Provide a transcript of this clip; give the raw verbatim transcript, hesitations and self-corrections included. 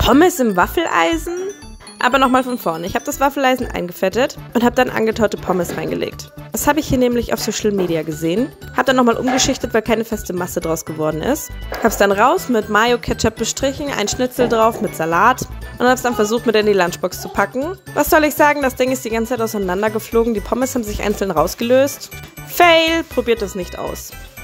Pommes im Waffeleisen? Aber nochmal von vorne. Ich habe das Waffeleisen eingefettet und habe dann angetaute Pommes reingelegt. Das habe ich hier nämlich auf Social Media gesehen. Habe dann nochmal umgeschichtet, weil keine feste Masse draus geworden ist. Habe es dann raus mit Mayo, Ketchup bestrichen, ein Schnitzel drauf mit Salat und habe es dann versucht, mit in die Lunchbox zu packen. Was soll ich sagen, das Ding ist die ganze Zeit auseinandergeflogen. Die Pommes haben sich einzeln rausgelöst. Fail, probiert es nicht aus.